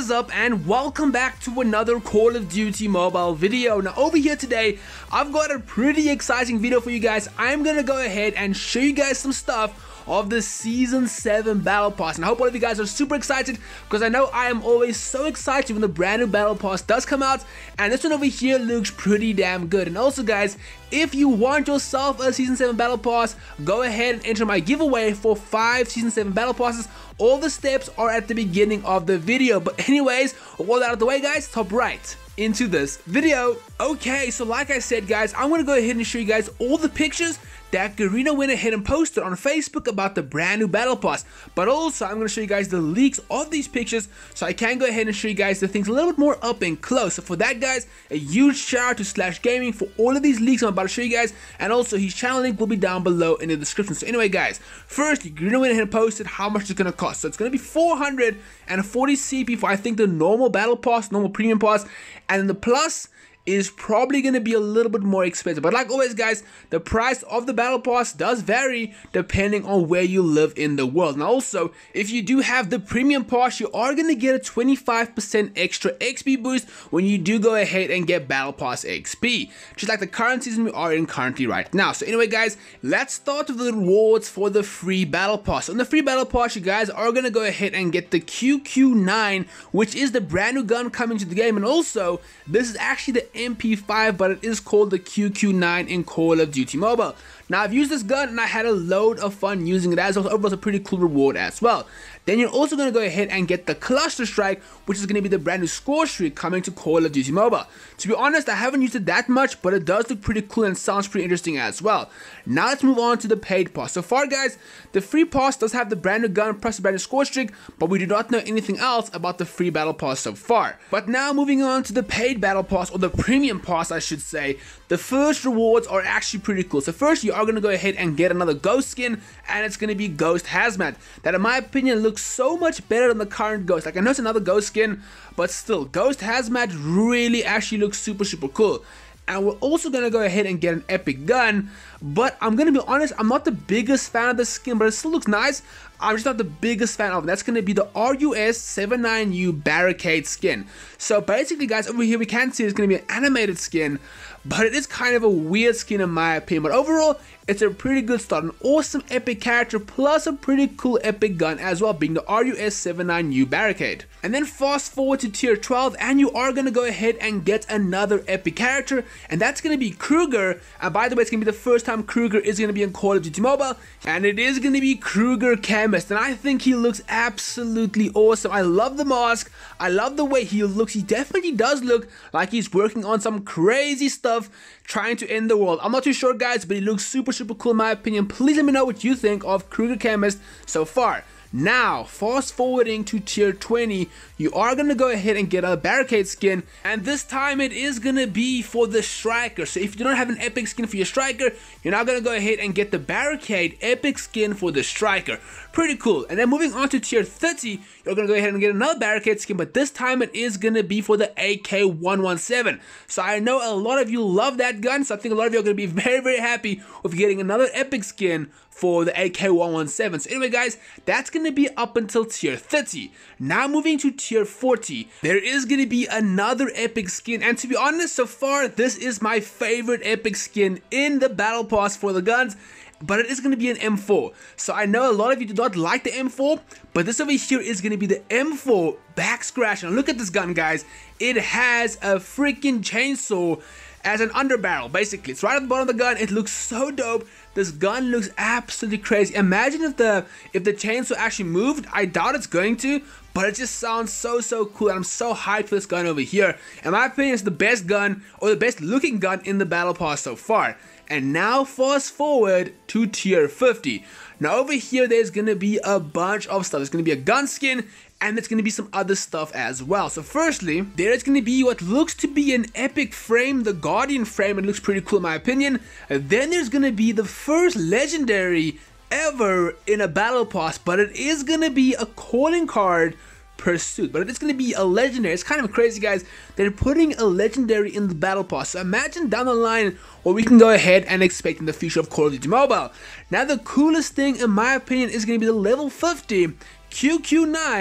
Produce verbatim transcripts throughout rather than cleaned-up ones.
is up and welcome back to another Call of Duty mobile video. Now over here today I've got a pretty exciting video for you guys. I'm gonna go ahead and show you guys some stuff of the season seven battle pass, and I hope all of you guys are super excited because I know I am always so excited when the brand new battle pass does come out, and this one over here looks pretty damn good. And also guys, if you want yourself a season seven battle pass, go ahead and enter my giveaway for five season seven battle passes. All the steps are at the beginning of the video, but anyways, all that out of the way guys, hop right into this video. Okay, so like I said guys, I'm gonna go ahead and show you guys all the pictures that Garena went ahead and posted on Facebook about the brand new battle pass, but also I'm going to show you guys the leaks of these pictures so I can go ahead and show you guys the things a little bit more up and close. So for that guys, a huge shout out to Slash Gaming for all of these leaks I'm about to show you guys, and also his channel link will be down below in the description. So anyway guys, first Garena went ahead and posted how much it's going to cost. So it's going to be four hundred forty C P for I think the normal battle pass, normal premium pass, and then the plus is probably going to be a little bit more expensive. But like always guys, the price of the battle pass does vary depending on where you live in the world. Now also, if you do have the premium pass, you are going to get a twenty-five percent extra X P boost when you do go ahead and get battle pass X P, just like the current season we are in currently right now. So anyway guys, let's start with the rewards for the free battle pass. On the free battle pass, you guys are going to go ahead and get the Q Q nine, which is the brand new gun coming to the game, and also this is actually the M P five, but it is called the Q Q nine in Call of Duty Mobile. Now I've used this gun and I had a load of fun using it, as well. Overall, it's a pretty cool reward as well. Then you're also going to go ahead and get the Cluster Strike, which is going to be the brand new score streak coming to Call of Duty Mobile. To be honest, I haven't used it that much, but it does look pretty cool and sounds pretty interesting as well. Now let's move on to the paid pass. So far guys, the free pass does have the brand new gun plus the brand new score streak, but we do not know anything else about the free battle pass so far. But now moving on to the paid battle pass, or the premium pass I should say, the first rewards are actually pretty cool. So first you are going to go ahead and get another Ghost skin, and it's going to be Ghost Hazmat. That in my opinion looks so much better than the current Ghost. Like I know it's another Ghost skin, but still, Ghost Hazmat really actually looks super super cool. And we're also going to go ahead and get an epic gun, but I'm going to be honest, I'm not the biggest fan of the skin, but it still looks nice. I'm just not the biggest fan of it. That's going to be the R U S seventy-nine U Barricade skin. So basically guys, over here we can see it's going to be an animated skin, but it is kind of a weird skin in my opinion. But overall, it's a pretty good start. An awesome epic character plus a pretty cool epic gun as well, being the R U S seventy-nine U Barricade. And then fast forward to tier twelve, and you are going to go ahead and get another epic character, and that's going to be Kruger. And by the way, it's going to be the first time Kruger is going to be in Call of Duty Mobile, and it is going to be Kruger Chemist, and I think he looks absolutely awesome. I love the mask, I love the way he looks. He definitely does look like he's working on some crazy stuff trying to end the world. I'm not too sure guys, but he looks super super cool in my opinion. Please let me know what you think of Kruger Chemist so far. Now, fast forwarding to tier twenty, you are going to go ahead and get a Barricade skin, and this time it is going to be for the Striker. So if you don't have an epic skin for your Striker, you're now going to go ahead and get the Barricade epic skin for the Striker. Pretty cool. And then moving on to tier thirty, you're going to go ahead and get another Barricade skin, but this time it is going to be for the A K one seventeen. So I know a lot of you love that gun, so I think a lot of you are going to be very very happy with getting another epic skin for the A K one seventeen. So anyway guys, that's going to be up until tier thirty. Now moving to tier forty, there is going to be another epic skin, and to be honest, so far this is my favorite epic skin in the battle pass for the guns, but it is going to be an M four. So I know a lot of you do not like the M four, but this over here is going to be the M four back scratch. And look at this gun guys, it has a freaking chainsaw as an underbarrel. Basically it's right at the bottom of the gun. It looks so dope. This gun looks absolutely crazy. Imagine if the if the chainsaw actually moved. I doubt it's going to, but it just sounds so so cool, and I'm so hyped for this gun over here. In my opinion, it's the best gun, or the best looking gun in the battle pass so far. And now fast forward to tier fifty. Now over here there's gonna be a bunch of stuff. There's gonna be a gun skin, and there's going to be some other stuff as well. So firstly, there is going to be what looks to be an epic frame, the Guardian frame. It looks pretty cool in my opinion. And then there's going to be the first legendary ever in a battle pass, but it is going to be a calling card Pursuit. But if it's going to be a legendary, it's kind of crazy guys, they're putting a legendary in the battle pass. So imagine down the line what we can go ahead and expect in the future of Call of Duty Mobile. Now the coolest thing in my opinion is going to be the level fifty Q Q nine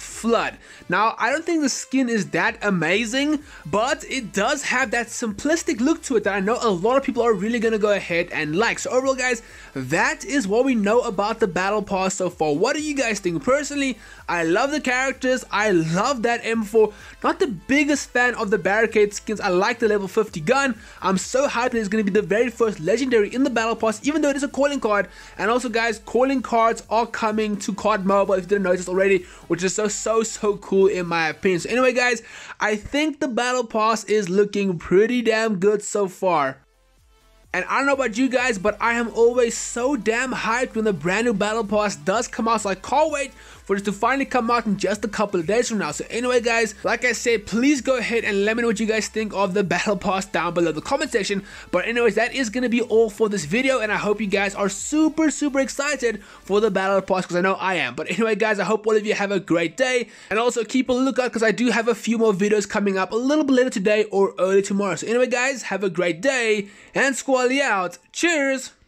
Flood. Now, I don't think the skin is that amazing, but it does have that simplistic look to it that I know a lot of people are really gonna go ahead and like. So overall, guys, that is what we know about the Battle Pass so far. What do you guys think? Personally, I love the characters. I love that M four. Not the biggest fan of the Barricade skins. I like the level fifty gun. I'm so hyped that it's going to be the very first legendary in the Battle Pass, even though it is a calling card. And also, guys, calling cards are coming to C O D Mobile, if you didn't notice already, which is so, so, so cool in my opinion. So anyway, guys, I think the Battle Pass is looking pretty damn good so far. And I don't know about you guys, but I am always so damn hyped when the brand new Battle Pass does come out. So I can't wait for this to finally come out in just a couple of days from now. So anyway, guys, like I said, please go ahead and let me know what you guys think of the Battle Pass down below in the comment section. But anyways, that is going to be all for this video. And I hope you guys are super, super excited for the Battle Pass, because I know I am. But anyway, guys, I hope all of you have a great day. And also keep a lookout, because I do have a few more videos coming up a little bit later today or early tomorrow. So anyway, guys, have a great day. And Squally out. Cheers!